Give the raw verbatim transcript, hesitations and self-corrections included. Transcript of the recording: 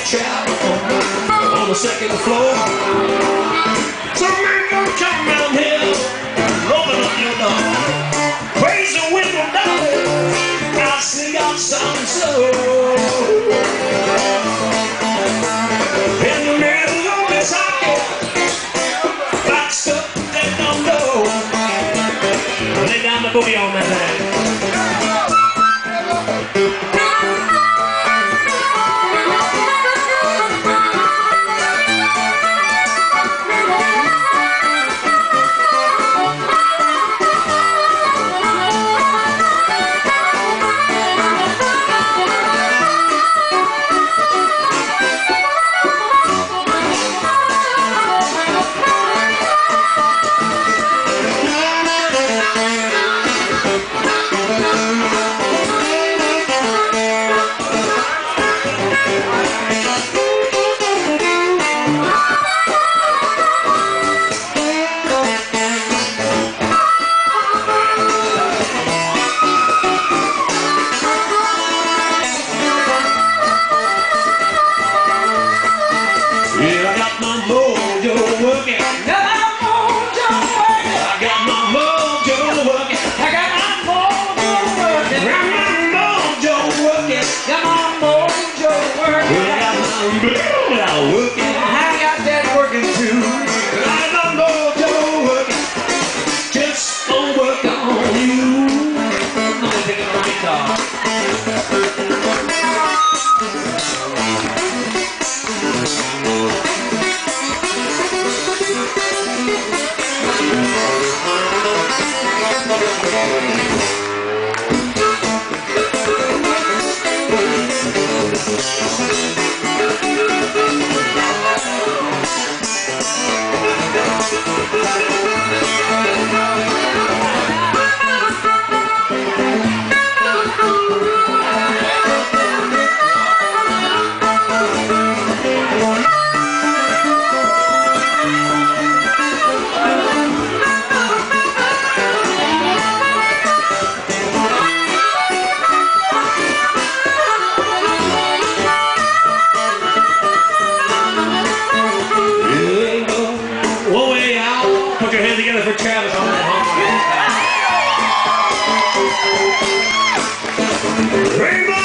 chap on the second floor. Some man gonna come round here, rolling up your door. Raise the window down, I'll sing out something slow. In the middle of the socket, like stuff they don't know. Lay down the boogie on that thing. I got that working too. I don't know you're working, just don't work on you. I'm gonna take it on the guitar. Put your hands together for Travis on that home. Rainbow!